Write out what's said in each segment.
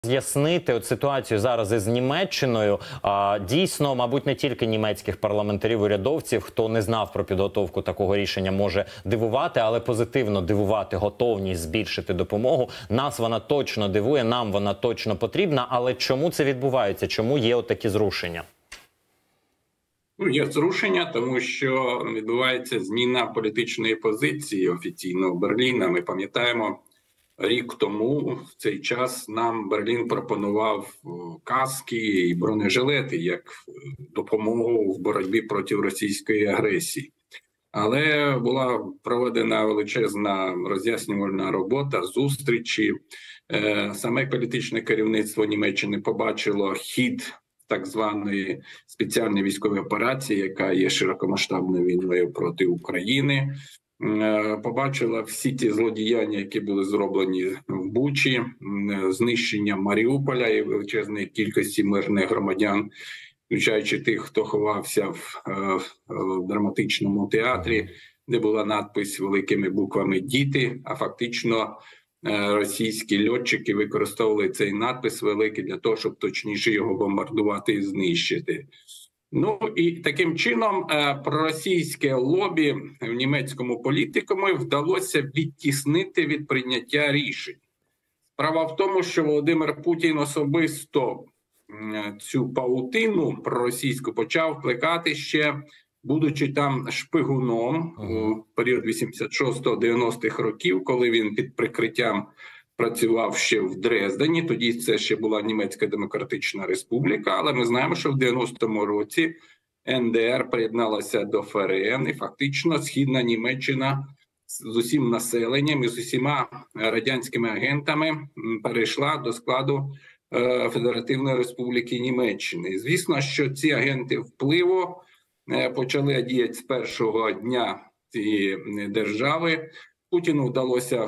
З'яснити от ситуацію зараз із Німеччиною. Дійсно, мабуть, не тільки німецьких парламентарів, урядовців, хто не знав про підготовку такого рішення, може дивувати, але позитивно дивувати готовність збільшити допомогу. Нас вона точно дивує, нам вона точно потрібна. Але чому це відбувається? Чому є отакі зрушення? Є зрушення, тому що відбувається зміна політичної позиції офіційного Берліна. Ми пам'ятаємо, рік тому в цей час нам Берлін пропонував каски і бронежилети як допомогу в боротьбі проти російської агресії. Але була проведена величезна роз'яснювальна робота, зустрічі. Саме політичне керівництво Німеччини побачило хід так званої спеціальної військової операції, яка є широкомасштабною війною проти України. Побачила всі ті злодіяння, які були зроблені в Бучі, знищення Маріуполя і величезної кількості мирних громадян, включаючи тих, хто ховався в драматичному театрі, де була надпис великими буквами «Діти», а фактично російські льотчики використовували цей надпис великий для того, щоб точніше його бомбардувати і знищити. Ну і таким чином проросійське лобі в німецькому політикумі вдалося відтіснити від прийняття рішень. Справа в тому, що Володимир Путін особисто цю паутину проросійську почав плекати ще, будучи там шпигуном у період 86-90-х років, коли він під прикриттям працював ще в Дрездені, тоді це ще була Німецька Демократична Республіка, але ми знаємо, що в 90-му році НДР приєдналася до ФРН, і фактично Східна Німеччина з усім населенням і з усіма радянськими агентами перейшла до складу Федеративної Республіки Німеччини. І звісно, що ці агенти впливу почали діяти з першого дня цієї держави. Путіну вдалося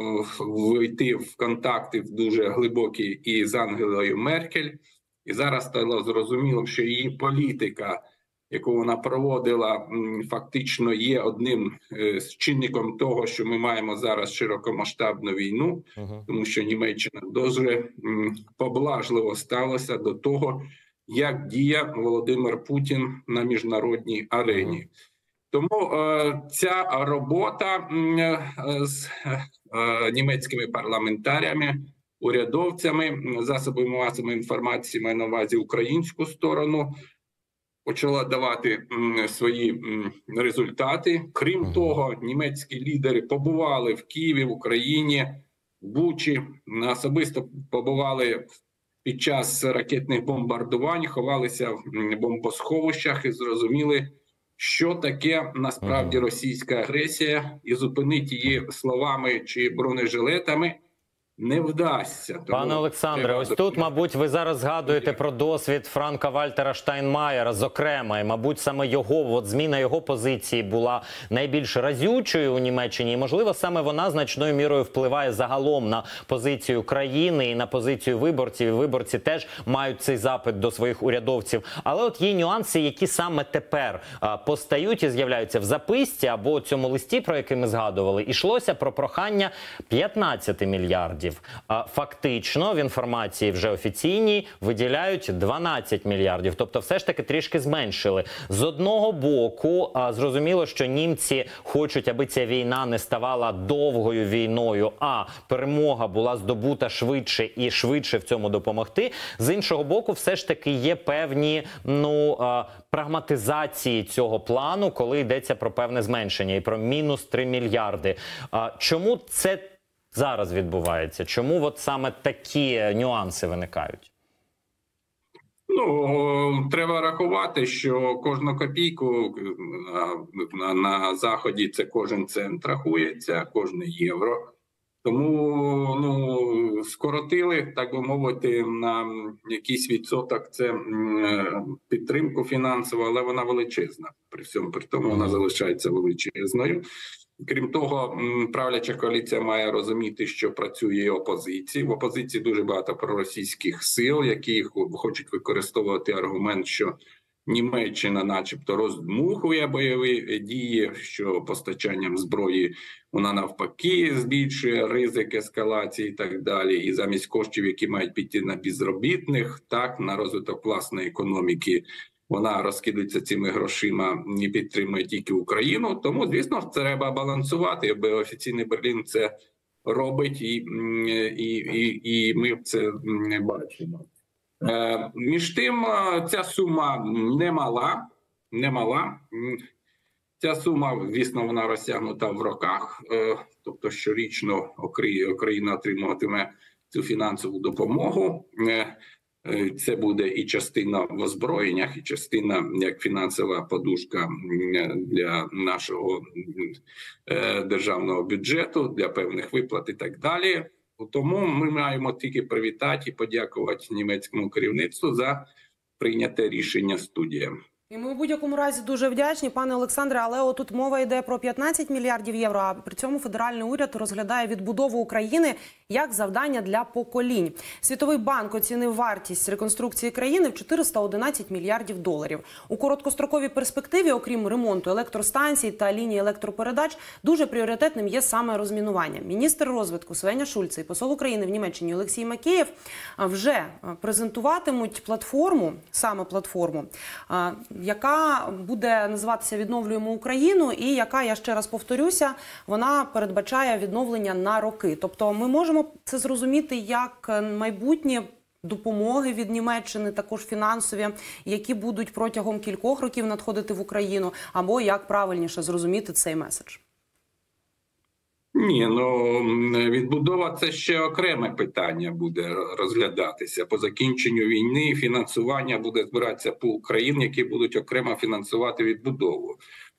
вийти в контакти дуже глибокі і з Ангелою Меркель. І зараз стало зрозуміло, що її політика, яку вона проводила, фактично є одним з чинником того, що ми маємо зараз широкомасштабну війну, тому що Німеччина дуже поблажливо ставилася до того, як діє Володимир Путін на міжнародній арені. Тому ця робота з німецькими парламентарями, урядовцями, засобами масової інформації, маю на увазі українську сторону, почала давати свої результати. Крім того, німецькі лідери побували в Києві, в Україні, в Бучі, особисто побували під час ракетних бомбардувань, ховалися в бомбосховищах і зрозуміли, що таке насправді російська агресія, і зупинити її словами чи бронежилетами не вдасться. Пане Олександре, ось тут, мабуть, ви зараз згадуєте про досвід Франка-Вальтера Штайнмаєра, зокрема, і, мабуть, саме його, зміна його позиції була найбільш разючою у Німеччині, і, можливо, саме вона значною мірою впливає загалом на позицію країни і на позицію виборців, і виборці теж мають цей запит до своїх урядовців. Але от є нюанси, які саме тепер постають і з'являються в записці або у цьому листі, про який ми згадували, йшлося про прохання 15 мільярдів. Фактично, в інформації вже офіційній виділяють 12 мільярдів. Тобто все ж таки трішки зменшили. З одного боку, зрозуміло, що німці хочуть, аби ця війна не ставала довгою війною, а перемога була здобута швидше і швидше в цьому допомогти. З іншого боку, все ж таки є певні прагматизації цього плану, коли йдеться про певне зменшення і про мінус 3 мільярди. Чому це зараз відбувається? Чому от саме такі нюанси виникають? Ну, треба рахувати, що кожну копійку на Заході це кожен цент рахується, кожне євро. Тому скоротили, так би мовити, на якийсь відсоток це підтримку фінансову, але вона величезна. При тому вона залишається величезною. Крім того, правляча коаліція має розуміти, що працює опозиція. В опозиції дуже багато проросійських сил, які хочуть використовувати аргумент, що Німеччина начебто роздмухує бойові дії, що постачанням зброї вона навпаки збільшує ризик ескалації і так далі. І замість коштів, які мають піти на безробітних, так, на розвиток власної економіки, вона розкидається цими грошима і підтримує тільки Україну. Тому, звісно, це треба балансувати, аби офіційний Берлін це робить, і ми це не бачимо. Між тим, ця сума немала. Ця сума, звісно, вона розтягнута в роках, тобто щорічно Україна отримуватиме цю фінансову допомогу. Це буде і частина в озброєннях, і частина як фінансова подушка для нашого державного бюджету, для певних виплат і так далі. Тому ми маємо тільки привітати і подякувати німецькому керівництву за прийняте рішення студія. І ми в будь-якому разі дуже вдячні, пане Олександре, але отут мова йде про 15 мільярдів євро, а при цьому федеральний уряд розглядає відбудову України як завдання для поколінь. Світовий банк оцінив вартість реконструкції країни в 411 мільярдів доларів. У короткостроковій перспективі, окрім ремонту електростанцій та ліній електропередач, дуже пріоритетним є саме розмінування. Міністр розвитку Свеня Шульце і посол України в Німеччині Олексій Макеєв вже презентуватимуть платформу, яка буде називатися «Відновлюємо Україну» і яка, я ще раз повторюся, вона передбачає відновлення на роки. Тобто ми можемо це зрозуміти як майбутнє допомоги від Німеччини, також фінансові, які будуть протягом кількох років надходити в Україну, або як правильніше зрозуміти цей меседж? Ні, відбудова – це ще окреме питання буде розглядатися. По закінченню війни фінансування буде збиратися по країн, які будуть окремо фінансувати відбудову.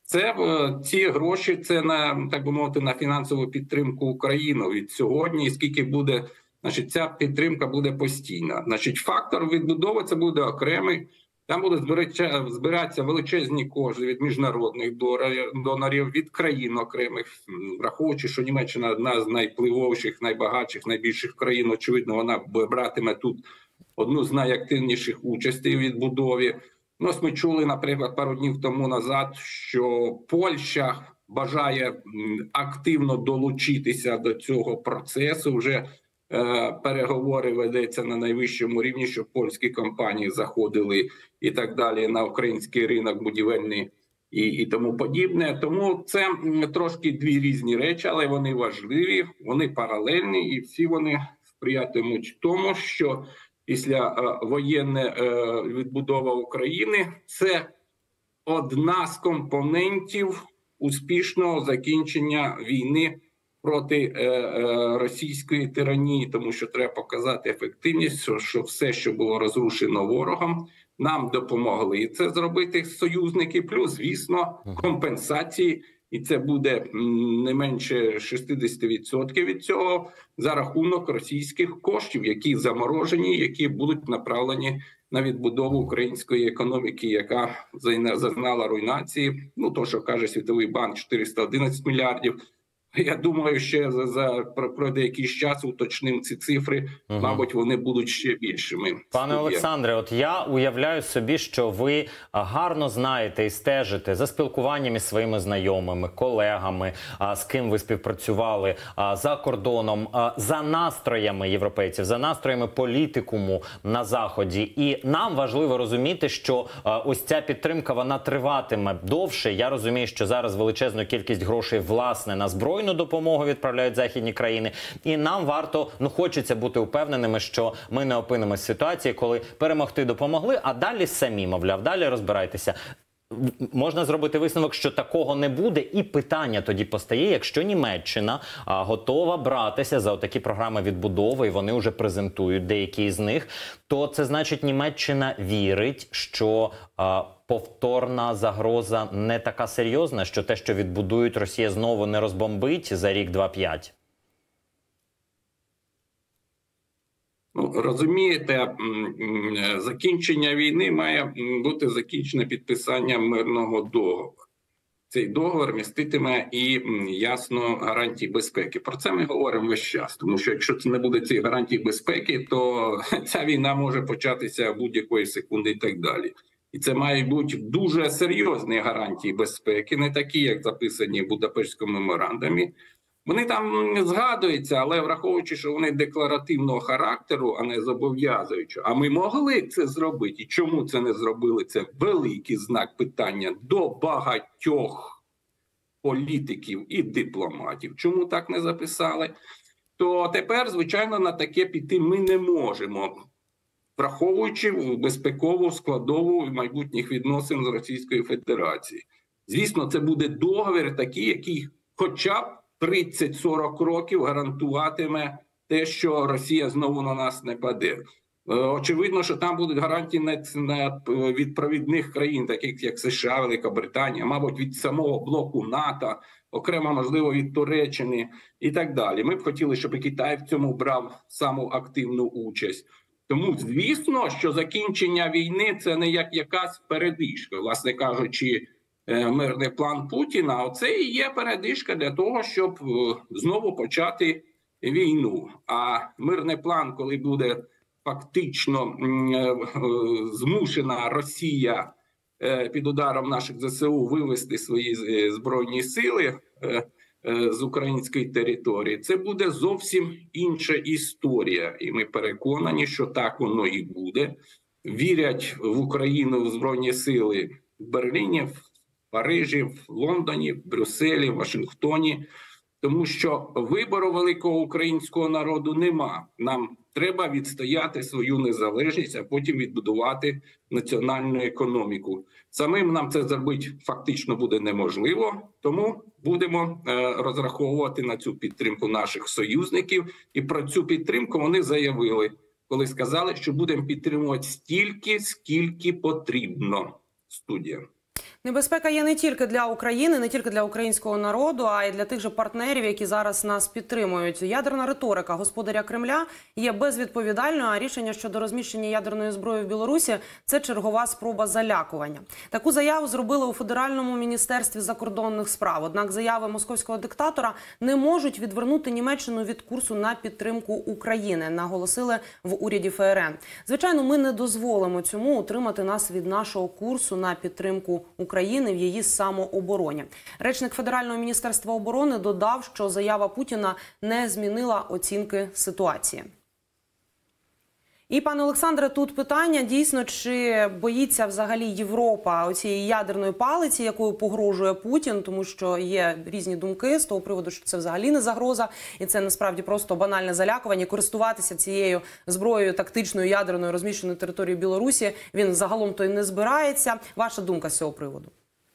Ці гроші – це на, так би мовити, на фінансову підтримку України від сьогодні. І скільки буде, значить, ця підтримка буде постійна. Значить, фактор відбудови – це буде окремий. Там будуть збиратися величезні кошти від міжнародних донорів, від країн окремих, враховуючи, що Німеччина одна з найвпливовіших, найбагатших, найбільших країн, очевидно, вона братиме тут одну з найактивніших участей у відбудові. Ось ми чули, наприклад, пару днів тому назад, що Польща бажає активно долучитися до цього процесу. Вже переговори ведеться на найвищому рівні, щоб польські компанії заходили і так далі на український ринок будівельний і тому подібне. Тому це трошки дві різні речі, але вони важливі, вони паралельні і всі вони сприятимуть тому, що післявоєнна відбудова України – це одна з компонентів успішного закінчення війни проти російської тиранії, тому що треба показати ефективність, що все, що було розрушено ворогом, нам допомогли. І це зробити союзники, плюс, звісно, компенсації, і це буде не менше 60% від цього за рахунок російських коштів, які заморожені, які будуть направлені на відбудову української економіки, яка зазнала руйнації. То, що каже Світовий банк, 411 мільярдів. Я думаю, ще пройде якийсь час, уточним ці цифри, мабуть, вони будуть ще більшими. Пане Олександре, от я уявляю собі, що ви гарно знаєте і стежите за спілкуванням із своїми знайомими, колегами, з ким ви співпрацювали за кордоном, за настроями європейців, за настроями політикуму на Заході. І нам важливо розуміти, що ось ця підтримка, вона триватиме довше. Я розумію, що зараз величезну кількість грошей, власне, на зброю допомогу відправляють західні країни. І нам варто, хочеться бути упевненими, що ми не опинимося в ситуації, коли перемогти допомогли, а далі самі, мовляв, далі розбирайтеся. Можна зробити висновок, що такого не буде, і питання тоді постає, якщо Німеччина готова братися за такі програми відбудови, і вони вже презентують деякі з них, то це значить, Німеччина вірить, що повторна загроза не така серйозна, що те, що відбудують, Росія знову не розбомбить за рік 2-5? Розумієте, закінчення війни має бути закінчене підписанням мирного договору. Цей договор міститиме і, ясно, гарантії безпеки. Про це ми говоримо весь час, тому що якщо це не буде цих гарантій безпеки, то ця війна може початися будь-якої секунди і так далі. І це мають бути дуже серйозні гарантії безпеки, не такі, як записані в Будапештському меморандумі. Вони там згадуються, але враховуючи, що вони декларативного характеру, а не зобов'язуючі. А ми могли це зробити. І чому це не зробили? Це великий знак питання до багатьох політиків і дипломатів. Чому так не записали? То тепер, звичайно, на таке піти ми не можемо, враховуючи безпекову складову майбутніх відносин з Російською Федерацією. Звісно, це буде договір такий, який хоча б 30-40 років гарантуватиме те, що Росія знову на нас не паде. Очевидно, що там будуть гарантії від провідних країн, таких як США, Велика Британія, мабуть, від самого блоку НАТО, окремо, можливо, від Туреччини і так далі. Ми б хотіли, щоб і Китай в цьому брав саму активну участь. Тому, звісно, що закінчення війни – це не як якась передишка. Власне кажучи, мирний план Путіна – оце і є передишка для того, щоб знову почати війну. А мирний план, коли буде фактично змушена Росія під ударом наших ЗСУ вивести свої збройні сили з української території, це буде зовсім інша історія. І ми переконані, що так воно і буде. Вірять в Україну, в Збройні сили в Берліні, в Парижі, в Лондоні, в Брюсселі, в Вашингтоні. Тому що вибору великого українського народу нема. Нам треба відстояти свою незалежність, а потім відбудувати національну економіку. Самим нам це зробити фактично буде неможливо, тому будемо розраховувати на цю підтримку наших союзників. І про цю підтримку вони заявили, коли сказали, що будемо підтримувати стільки, скільки потрібно. Студія. Небезпека є не тільки для України, не тільки для українського народу, а й для тих же партнерів, які зараз нас підтримують. Ядерна риторика господаря Кремля є безвідповідальною, а рішення щодо розміщення ядерної зброї в Білорусі – це чергова спроба залякування. Таку заяву зробили у Федеральному міністерстві закордонних справ. Однак заяви московського диктатора не можуть відвернути Німеччину від курсу на підтримку України, наголосили в уряді ФРН. Звичайно, ми не дозволимо цьому утримати нас від нашого курсу на підтримку України в її самообороні. Речник Федерального міністерства оборони додав, що заява Путіна не змінила оцінки ситуації. І, пане Олександре, тут питання, дійсно, чи боїться взагалі Європа оцієї ядерної палиці, якою погрожує Путін, тому що є різні думки з того приводу, що це взагалі не загроза, і це насправді просто банальне залякування. Користуватися цією зброєю тактичною ядерною, розміщеною на території Білорусі, він загалом то й не збирається. Ваша думка з цього приводу?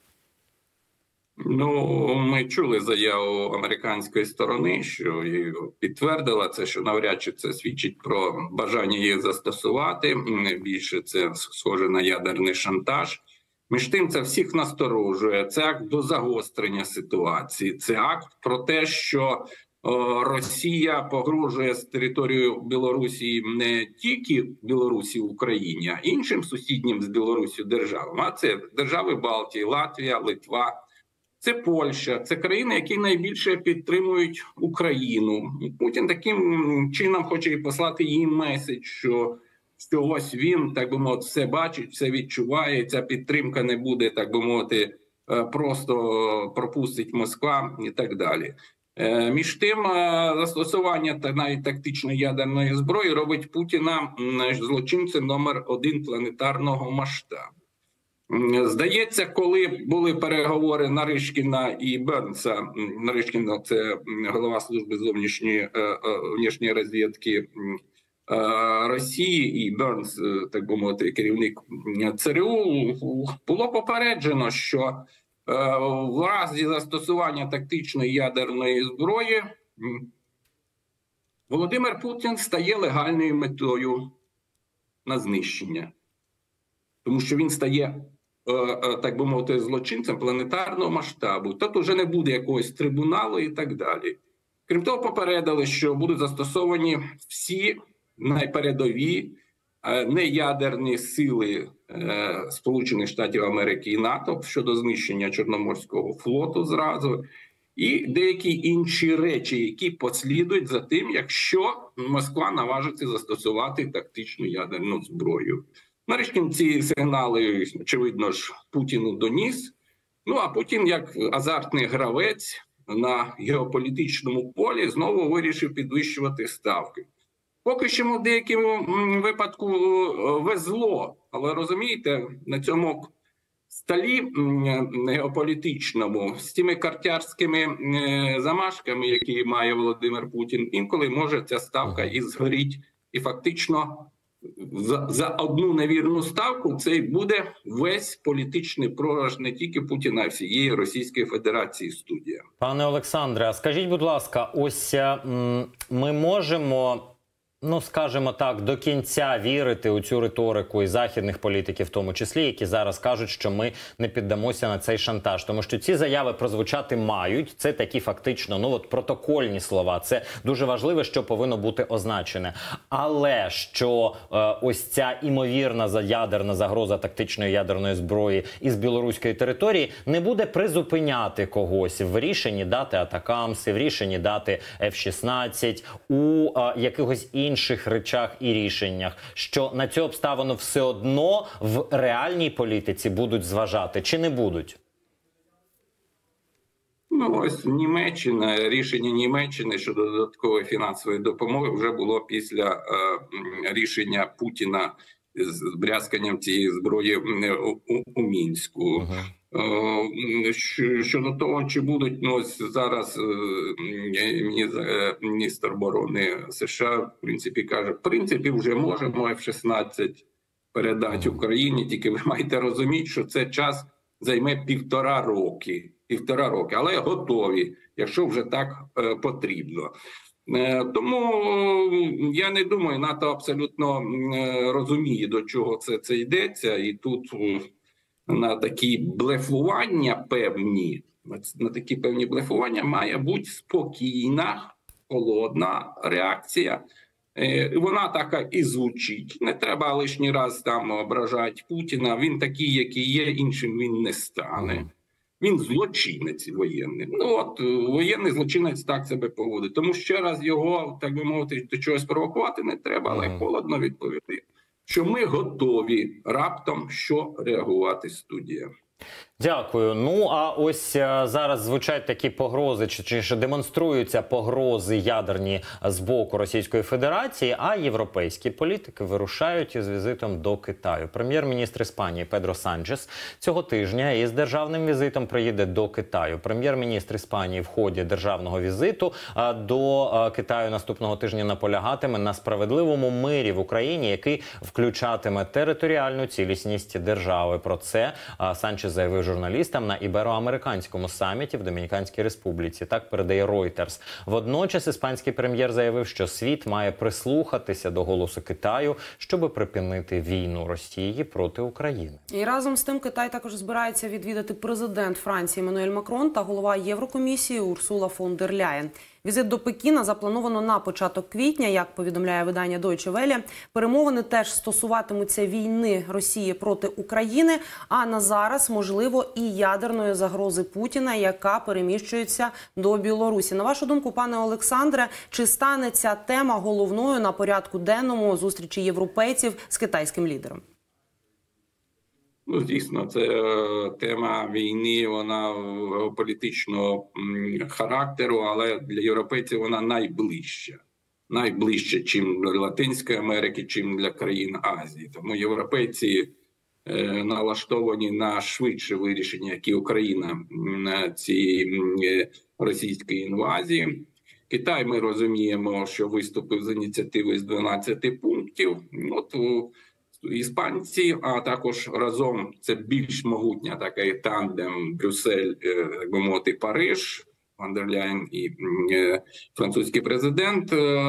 Ну, ми чули заяву американської сторони, що підтвердила це, що навряд чи це свідчить про бажання їх застосувати. Більше це схоже на ядерний шантаж. Між тим, це всіх насторожує. Це акт до загострення ситуації. Це акт про те, що Росія погрожує з територією Білорусі не тільки Білорусі, Україні, а іншим сусіднім з Білорусі державам. А це держави Балтії, Латвія, Литва. Це Польща, це країни, які найбільше підтримують Україну. І Путін таким чином хоче і послати їм меседж, що ось він, так би мовити, все бачить, все відчуває, ця підтримка не буде, так би мовити, просто пропустить Москва і так далі. Між тим, застосування навіть тактичної ядерної зброї робить Путіна злочинцем номер 1 планетарного масштабу. Здається, коли були переговори Наришкіна і Бернса, Наришкін – це голова служби зовнішньої розвідки Росії, і Бернс, так би мовити, керівник ЦРУ, було попереджено, що в разі застосування тактичної ядерної зброї Володимир Путін стає легальною метою на знищення. Тому що він стає, так би мовити, злочинцем планетарного масштабу. Тут вже не буде якогось трибуналу і так далі. Крім того, попередили, що будуть застосовані всі найпередові неядерні сили Сполучених Штатів Америки і НАТО щодо знищення Чорноморського флоту зразу. І деякі інші речі, які послідують за тим, якщо Москва наважиться застосувати тактичну ядерну зброю. Нарешті ці сигнали, очевидно ж, Путіну доніс. Ну, а Путін, як азартний гравець на геополітичному полі, знову вирішив підвищувати ставки. Поки що в деякому випадку везло, але розумієте, на цьому столі геополітичному з тими картярськими замашками, які має Володимир Путін, інколи може ця ставка і згоріть, і фактично за одну невірну ставку це буде весь політичний програш не тільки Путіна, а всієї Російської Федерації. Студія. Пане Олександре, а скажіть, будь ласка, ось ми можемо, ну, скажімо так, до кінця вірити у цю риторику і західних політиків в тому числі, які зараз кажуть, що ми не піддамося на цей шантаж. Тому що ці заяви прозвучати мають. Це такі фактично, ну от протокольні слова. Це дуже важливо, що повинно бути означене. Але що ось ця імовірна ядерна загроза тактичної ядерної зброї із білоруської території не буде призупиняти когось в рішенні дати атакамси, в рішенні дати F-16, у якихось інших речах і рішеннях, що на цю обставину все одно в реальній політиці будуть зважати, чи не будуть? Ну, ось Німеччина, рішення Німеччини щодо додаткової фінансової допомоги вже було після рішення Путіна з брязканням цієї зброї у Мінську. Щодо того, чи будуть, ну, ось зараз міністр оборони США, в принципі, каже, в принципі, вже можемо F-16 передати Україні, тільки ви маєте розуміти, що це час займе 1,5 роки. 1,5 роки, але готові, якщо вже так потрібно. Тому я не думаю, НАТО абсолютно розуміє, до чого це йдеться, і тут на такі блефування має бути спокійна, холодна реакція. Вона така і звучить. Не треба лишній раз там ображати Путіна. Він такий, який є, іншим він не стане. Він злочинець воєнний. Ну от, воєнний злочинець так себе поводить. Тому ще раз його, так би мовити, до чогось провокувати не треба, але холодно відповісти, що ми готові раптом що реагувати, студія. Дякую. Ну, а ось зараз звучать такі погрози, чи демонструються погрози ядерні з боку Російської Федерації, а європейські політики вирушають із візитом до Китаю. Прем'єр-міністр Іспанії Педро Санчес цього тижня із державним візитом приїде до Китаю. Прем'єр-міністр Іспанії в ході державного візиту до Китаю наступного тижня наполягатиме на справедливому мирі в Україні, який включатиме територіальну цілісність держави. Про це Санчес заявив журналістам на ібероамериканському саміті в Домініканській Республіці. Так передає Reuters. Водночас іспанський прем'єр заявив, що світ має прислухатися до голосу Китаю, щоб припинити війну Росії проти України. І разом з тим Китай також збирається відвідати президент Франції Еммануель Макрон та голова Єврокомісії Урсула фон дер Ляєн. Візит до Пекіна заплановано на початок квітня, як повідомляє видання Deutsche Welle. Перемовини теж стосуватимуться війни Росії проти України, а на зараз, можливо, і ядерної загрози Путіна, яка переміщується до Білорусі. На вашу думку, пане Олександре, чи стане ця тема головною на порядку денному зустрічі європейців з китайським лідером? Ну, звісно, це тема війни, вона політичного характеру, але для європейців вона найближча. Найближче, чим для Латинської Америки, чим для країн Азії. Тому європейці налаштовані на швидше вирішення, як і Україна, цієї російської інвазії. Китай, ми розуміємо, що виступив з ініціативою з 12 пунктів. От іспанці, а також разом це більш могутня такий тандем Брюссель, так би мовити, Париж, фон дер Ляєн і французький президент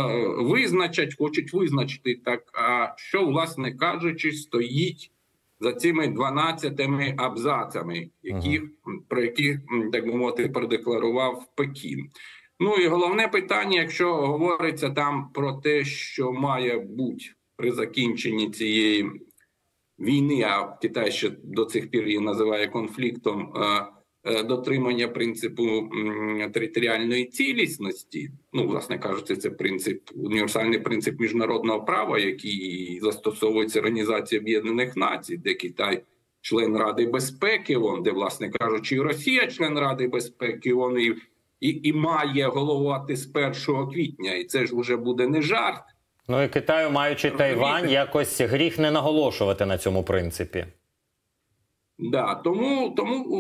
хочуть визначити так, а що, власне кажучи, стоїть за цими 12 абзацами, про які, так би мовити, продекларував Пекін. Ну і головне питання, якщо говориться там про те, що має бути при закінченні цієї війни, а Китай ще до цих пір її називає конфліктом, дотримання принципу територіальної цілісності. Ну, власне кажучи, це універсальний принцип міжнародного права, який застосовується Організацією Об'єднаних Націй, де Китай член Ради безпеки ООН, де, власне кажучи, і Росія член Ради безпеки ООН, і має головувати з 1 квітня. І це ж вже буде не жарт. Ну і Китаю, маючи Тайвань, якось гріх не наголошувати на цьому принципі. Да, тому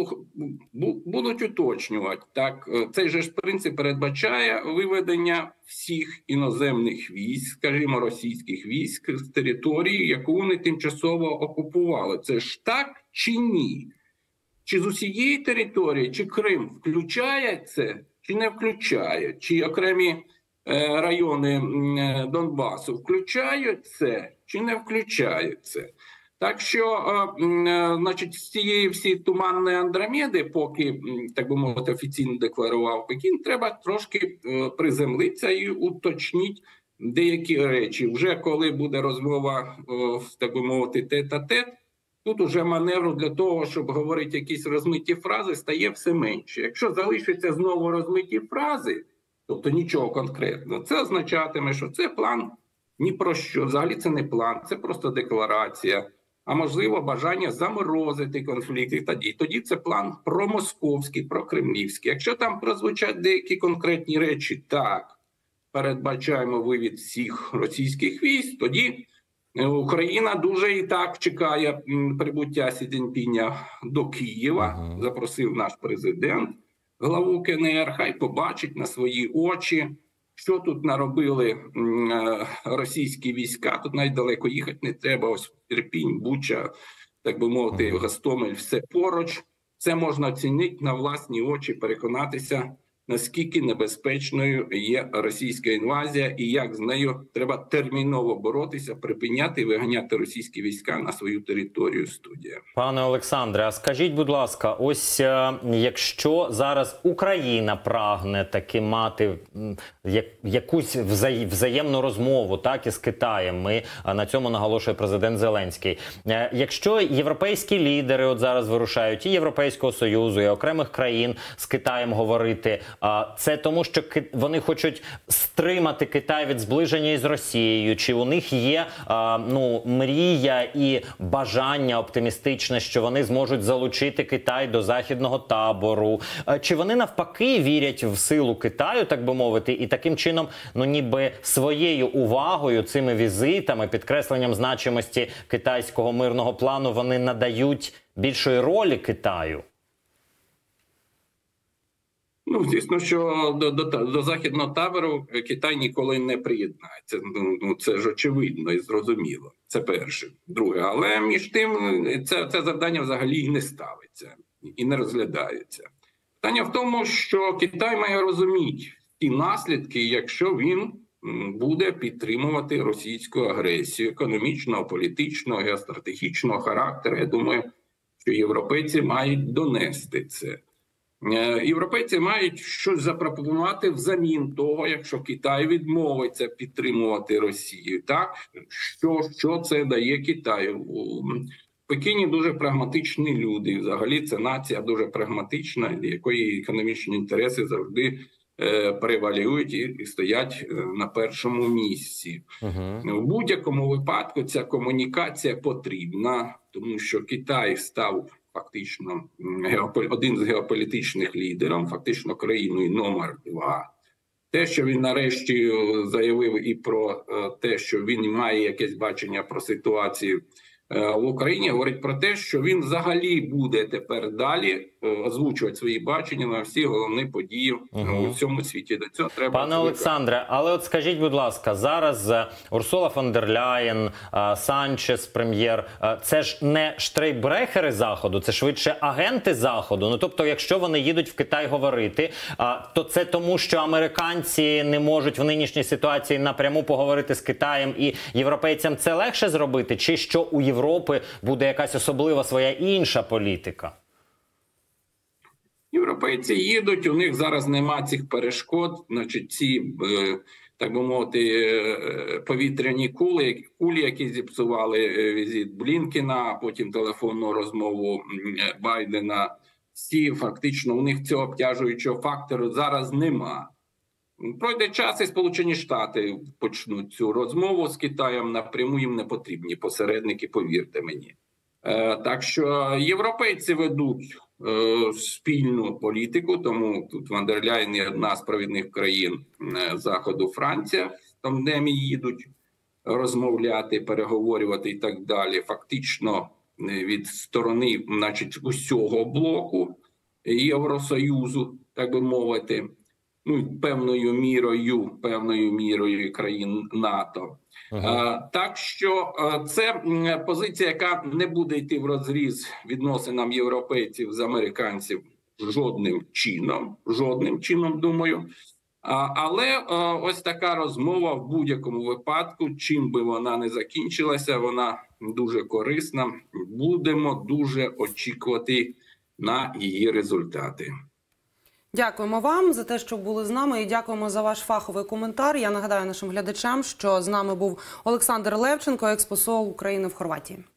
будуть уточнювати. Так, цей же ж принцип передбачає виведення всіх іноземних військ, скажімо, російських військ з території, яку вони тимчасово окупували. Це ж так чи ні? Чи з усієї території, чи Крим включає це, чи не включає? Чи окремі райони Донбасу включають це, чи не включають це? Так що, значить, з цієї всієї туманної Андромеди, поки, так би мовити, офіційно декларував Пекін, треба трошки приземлитися і уточнити деякі речі. Вже коли буде розмова, так би мовити, тет-а-тет, тут уже маневру для того, щоб говорити якісь розмиті фрази, стає все менше. Якщо залишаться знову розмиті фрази, тобто нічого конкретного, це означатиме, що це план ні про що. Взагалі це не план, це просто декларація. А можливо, бажання заморозити конфлікти. Тоді це план промосковський, прокремлівський. Якщо там прозвучать деякі конкретні речі, так, передбачаємо вивід всіх російських військ, тоді Україна дуже і так чекає прибуття Сі Цзіньпіня до Києва. Запросив наш президент, главу КНР, хай побачить на свої очі, що тут наробили російські війська. Тут навіть далеко їхати не треба. Ось Ірпінь, Буча, так би мовити, Гостомель, все поруч. Це можна оцінити на власні очі, переконатися, наскільки небезпечною є російська інвазія і як з нею треба терміново боротися, припиняти і виганяти російські війська на свою територію. Студія. Пане Олександре, а скажіть, будь ласка, ось якщо зараз Україна прагне таки мати якусь взаємну розмову, так, із Китаєм, ми на цьому наголошує президент Зеленський. Якщо європейські лідери от зараз вирушають і Європейського Союзу, і окремих країн з Китаєм говорити, це тому, що вони хочуть стримати Китай від зближення із Росією? Чи у них є мрія і бажання оптимістичне, що вони зможуть залучити Китай до західного табору? Чи вони навпаки вірять в силу Китаю, так би мовити, і таким чином, ніби своєю увагою, цими візитами, підкресленням значимості китайського мирного плану, вони надають більшої ролі Китаю? Ну, звісно, що до західного табору Китай ніколи не приєднається. Це ж очевидно і зрозуміло. Це перше. Друге, але між тим це завдання взагалі і не ставиться, і не розглядається. Питання в тому, що Китай має розуміти ті наслідки, якщо він буде підтримувати російську агресію економічного, політичного, геостратегічного характеру. Я думаю, що європейці мають донести це. Європейці мають щось запропонувати взамін того, якщо Китай відмовиться підтримувати Росію. Так, що це дає Китаю? В Пекіні дуже прагматичні люди. Взагалі це нація дуже прагматична, якої економічні інтереси завжди превалюють і стоять на першому місці. В будь-якому випадку ця комунікація потрібна, тому що Китай став фактично один з геополітичних лідерів, фактично країною номер 2. Те, що він нарешті заявив і про те, що він має якесь бачення про ситуацію в Україні, говорить про те, що він взагалі буде тепер далі озвучувати свої бачення на всі головні події у всьому світі. До цього треба... Пане Олександре, але от скажіть, будь ласка, зараз Урсула фон дер Ляєн, Санчес, прем'єр, це ж не штрейкбрехери Заходу, це швидше агенти Заходу. Тобто, якщо вони їдуть в Китай говорити, то це тому, що американці не можуть в нинішній ситуації напряму поговорити з Китаєм, і європейцям це легше зробити? Чи що у Європи буде якась особлива своя інша політика? Європейці їдуть, у них зараз нема цих перешкод, значить ці, так би мовити, повітряні кулі, які зіпсували візит Блінкена, а потім телефонну розмову Байдена фактично у них цього обтяжуючого фактору зараз нема. Пройде час, і Сполучені Штати почнуть цю розмову з Китаєм напряму, їм не потрібні посередники, повірте мені. Так що європейці ведуть спільну політику, тому тут Ван дер Ляєн є одна з провідних країн Заходу, Франція, в тандемі їдуть розмовляти, переговорювати і так далі. Фактично від сторони, значить, усього блоку Євросоюзу, так би мовити, ну, певною мірою країн НАТО. Так що це позиція, яка не буде йти в розріз відносинам європейців з американців жодним чином, думаю. Але ось така розмова в будь-якому випадку, чим би вона не закінчилася, вона дуже корисна. Будемо дуже очікувати на її результати. Дякуємо вам за те, що були з нами, і дякуємо за ваш фаховий коментар. Я нагадаю нашим глядачам, що з нами був Олександр Левченко, експосол України в Хорватії.